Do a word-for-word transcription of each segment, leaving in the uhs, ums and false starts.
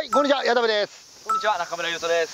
はい、こんにちは、矢田部です。 こんにちは、中村優斗です。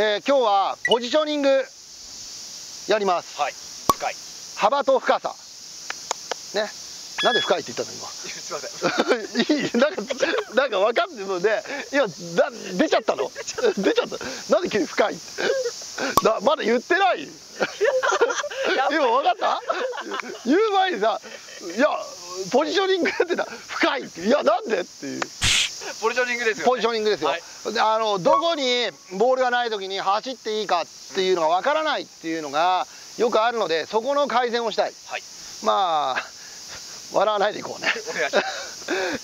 えー、今日はポジショニングやります。 はい、深い。 幅と深さ。ね、なんで深いって言ったの今。 すみません。 いい、なんか、なんか分かってるので、今、だ、出ちゃったの。出ちゃった。なんで急に深い。だ、まだ言ってない。今分かった。言う前にさ、いや、ポジショニングやってた。深いって、いや、なんでっていう。 ポジショニングですよ、ね。 ポジショニングですよ。はい、で、あの、どこにボールがない時に走っていいかっていうのが分からないっていうのがよくあるので、そこの改善をしたい。はい、まあ、笑わないでいこうね。お願いします。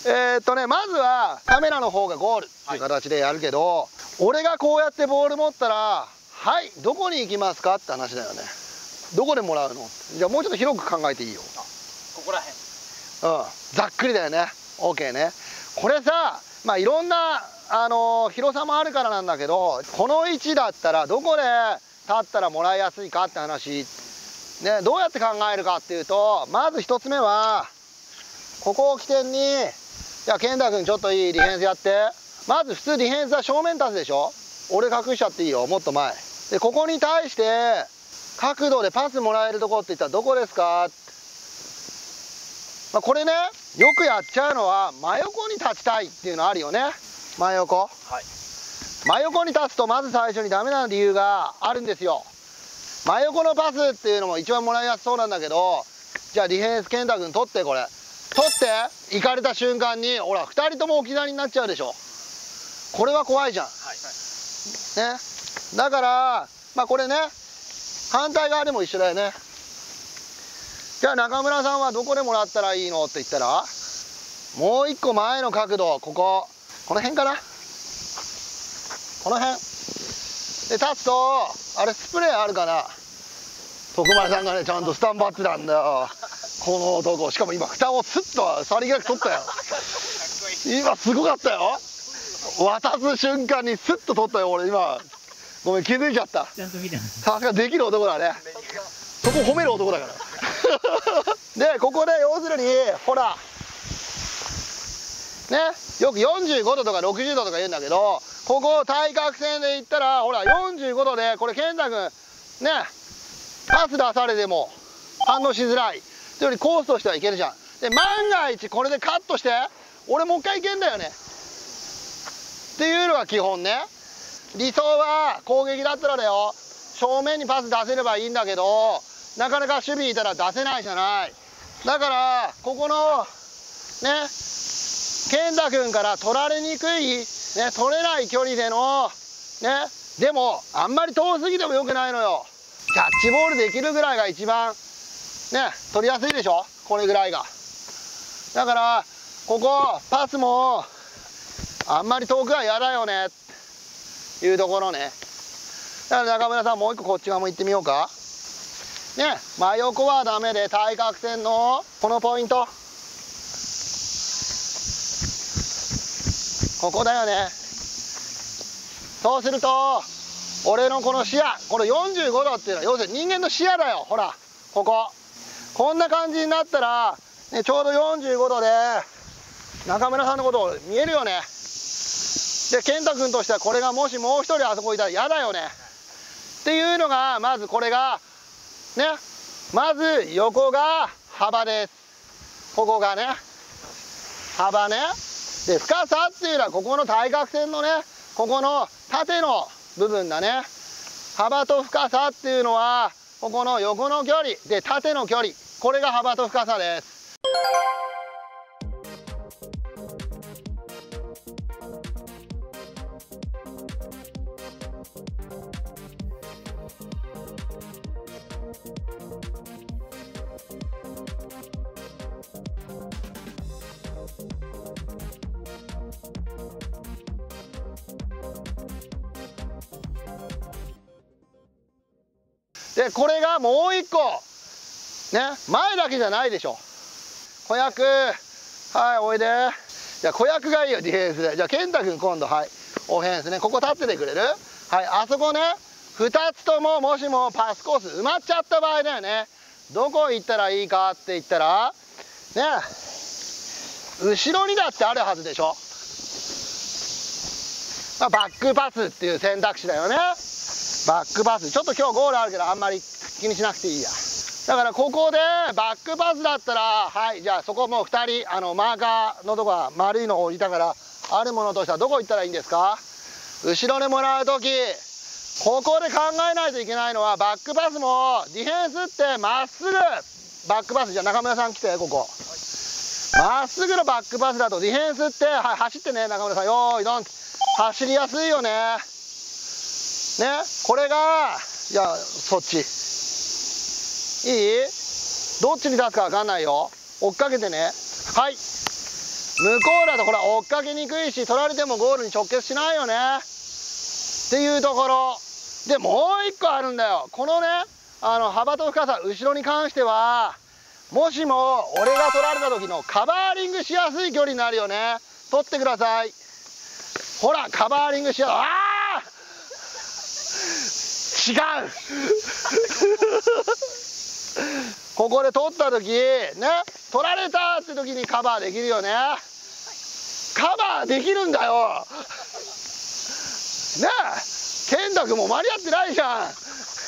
えっとね、まずはカメラの方がゴールっていう形でやるけど、はい、俺がこうやってボール持ったら、はい、どこに行きますかって話だよね。どこでもらうの？じゃあもうちょっと広く考えていいよ。 ここらへん。 うん、ざっくりだよね。OK ね。これさ、まあいろんな、あのー、広さもあるからなんだけど、この位置だったらどこで立ったらもらいやすいかって話、ね、どうやって考えるかっていうと、まず一つ目はここを起点に、じゃあ健太君ちょっといいディフェンスやって。まず普通ディフェンスは正面立つでしょ。俺隠しちゃっていいよ、もっと前で。ここに対して角度でパスもらえるとこって言ったらどこですか。まあ、これね、よくやっちゃうのは真横に立ちたいっていうのあるよね。真横、はい、真横に立つとまず最初にダメな理由があるんですよ。真横のパスっていうのも一番もらいやすそうなんだけど、じゃあディフェンス健太君取って、これ取って行かれた瞬間にほらふたりとも置き去りになっちゃうでしょ。これは怖いじゃん、はい、ね。だからまあこれね、反対側でも一緒だよね。じゃあ中村さんはどこでもらったらいいのって言ったら、もう一個前の角度、こここの辺かな、この辺で立つと、あれスプレーあるかな。徳丸さんがねちゃんとスタンバってたんだよ、この男。しかも今蓋をスッとさりげなく取ったよ。今すごかったよ、渡す瞬間にスッと取ったよ。俺今ごめん、気づいちゃった。さすができる男だね。そこ褒める男だから。でここで要するにほらね、よくよんじゅうごどとかろくじゅうどとか言うんだけど、ここを対角線でいったらほらよんじゅうごどで、これ健太君ね、パス出されても反応しづらいというよりコースとしてはいけるじゃん。で万が一これでカットして俺もう一回いけんだよねっていうのが基本ね。理想は攻撃だったらだよ、正面にパス出せればいいんだけど、なかなか守備いたら出せないじゃない。だからここのね、健太君から取られにくい、ね、取れない距離でのね、でもあんまり遠すぎてもよくないのよ。キャッチボールできるぐらいが一番ね、取りやすいでしょ、これぐらいが。だからここパスもあんまり遠くは嫌だよねっていうところね。だから中村さんもう一個こっち側も行ってみようかね。真横はダメで対角線のこのポイント、ここだよね。そうすると俺のこの視野、このよんじゅうごどっていうのは要するに人間の視野だよ。ほらこここんな感じになったら、ね、ちょうどよんじゅうごどで中村さんのことを見えるよね。で健太君としてはこれがもしもう一人あそこいたら嫌だよねっていうのが、まずこれがね、まず横が幅です。ここがね幅ね。で深さっていうのはここの対角線のね、ここの縦の部分だね。幅と深さっていうのはここの横の距離で縦の距離、これが幅と深さです。でこれがもう一個ね、前だけじゃないでしょ。子役、はいおいで。じゃあ子役がいいよ、ディフェンスで。じゃあ健太君今度はいオフェンスね。ここ立っててくれる？はい、あそこね、ふたつとももしもパスコース埋まっちゃった場合だよね。どこ行ったらいいかって言ったらね、後ろにだってあるはずでしょ。 まあ、バックパスっていう選択肢だよね。バックパス、ちょっと今日ゴールあるけどあんまり気にしなくていいや。だからここでバックパスだったら、はい、じゃあそこもうふたりあのマーカーのとこは丸いのを置いたから、あるものとしてはどこ行ったらいいんですか？後ろでもらう時、ここで考えないといけないのは、バックパスもディフェンスってまっすぐバックパス、じゃあ中村さん来て、ここまっすぐのバックパスだとディフェンスって、はい、走ってね、中村さん、よーいどん、走りやすいよね。ね、これが、じゃあそっちいい？どっちに出すか分かんないよ。追っかけてね。はい、向こうだとほら追っかけにくいし、取られてもゴールに直結しないよねっていうところで、もう一個あるんだよ。このね、あの幅と深さ、後ろに関しては、もしも俺が取られた時のカバーリングしやすい距離になるよね。取ってください。ほらカバーリングしやすい。あー違うここで取った時ね、取られたって時にカバーできるよね。カバーできるんだよねえ、健太君も間に合ってないじゃんコー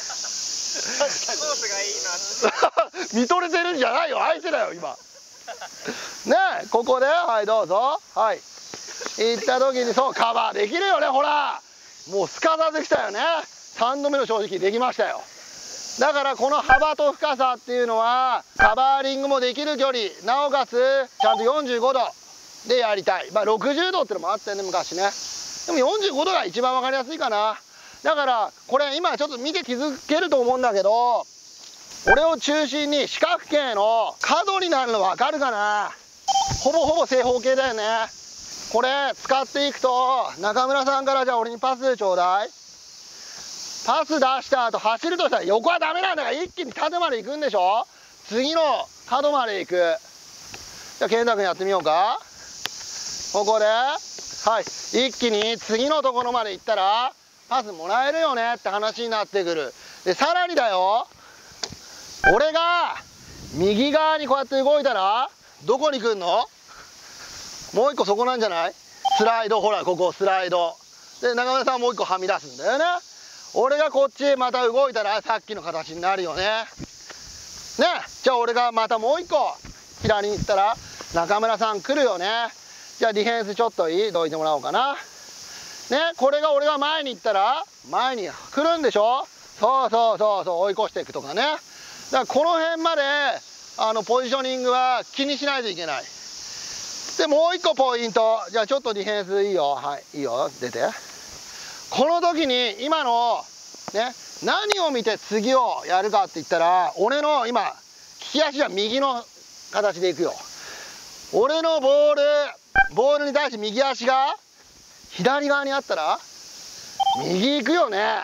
スがいいな見とれてるんじゃないよ、相手だよ今ねえ、ここではいどうぞ、はい行った時にそうカバーできるよね。ほらもうすかさず来たよね。さんどめの正直できましたよ。だからこの幅と深さっていうのはカバーリングもできる距離、なおかつちゃんとよんじゅうごどでやりたい。まあろくじゅうどってのもあったよね昔ね。でもよんじゅうごどが一番分かりやすいかな。だからこれ今ちょっと見て気づけると思うんだけど、俺を中心に四角形の角になるの分かるかな。ほぼほぼ正方形だよね。これ使っていくと、中村さんからじゃあ俺にパスちょうだい。パス出した後走るとしたら横はダメなんだから、一気に縦まで行くんでしょ。次の角まで行く。じゃあ健太君やってみようか。ここではい一気に次のところまで行ったらパスもらえるよねって話になってくる。でさらにだよ、俺が右側にこうやって動いたらどこに来んの？もう一個そこなんじゃない？スライド、ほらここスライドで中村さんはもう一個はみ出すんだよね。俺がこっちへまた動いたらさっきの形になるよね。ね、じゃあ俺がまたもう一個左に行ったら中村さん来るよね。じゃあディフェンスちょっといい？どいてもらおうかな。ね、これが俺が前に行ったら前に来るんでしょ。そうそうそうそう、追い越していくとかね。だからこの辺まであのポジショニングは気にしないといけない。でもう一個ポイント、じゃあちょっとディフェンスいいよ、はいいいよ出て。この時に今のね、何を見て次をやるかって言ったら、俺の今利き足は右の形でいくよ。俺のボールボールに対して右足が左側にあったら右行くよね。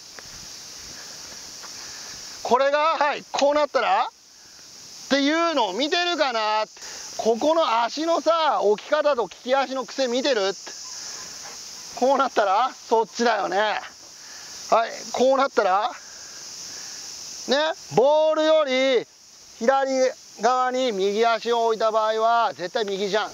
これがはいこうなったらっていうのを見てるかな。ここの足のさ置き方と利き足の癖見てる？こうなったらそっちだよね。はいこうなったらね、ボールより左側に右足を置いた場合は絶対右じゃん。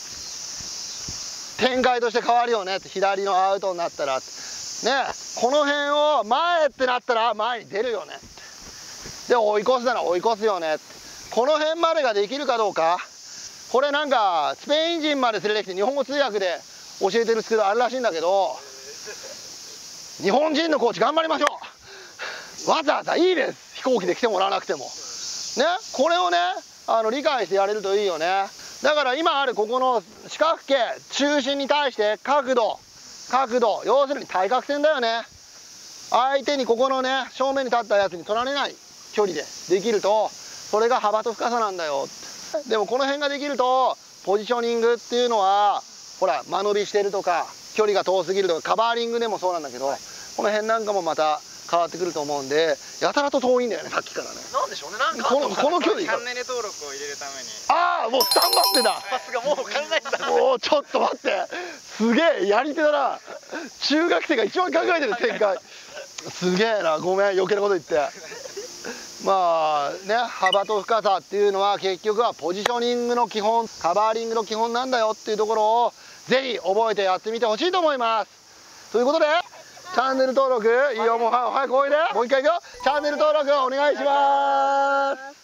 展開として変わるよねって、左のアウトになったらね、この辺を前ってなったら前に出るよね。で追い越すなら追い越すよね。この辺までができるかどうか。これなんかスペイン人まで連れてきて日本語通訳で教えてるスクールあるらしいんだけど、日本人のコーチ頑張りましょう。わざわざいいです、飛行機で来てもらわなくてもね。これをねあの理解してやれるといいよね。だから今あるここの四角形中心に対して角度角度、要するに対角線だよね。相手にここのね正面に立ったやつに取られない距離でできると、それが幅と深さなんだよ。でもこの辺ができるとポジショニングっていうのはほら間延びしてるとか距離が遠すぎるとか、カバーリングでもそうなんだけど、この辺なんかもまた変わってくると思うんで、やたらと遠いんだよねさっきからね。 なんでしょうね、なんかこのこの距離チャンネル登録を入れるために。 ああもうスタンバってた。 さすがもう考えてた。 もうちょっと待って、すげえやり手だな。中学生が一番考えてる展開。すげえな、ごめん余計なこと言って。まあね、幅と深さっていうのは結局はポジショニングの基本、カバーリングの基本なんだよっていうところをぜひ覚えてやってみてほしいと思います。 ということでチャンネル登録いいよ、もう早くおいで、もう一回いくよ。チャンネル登録お願いします。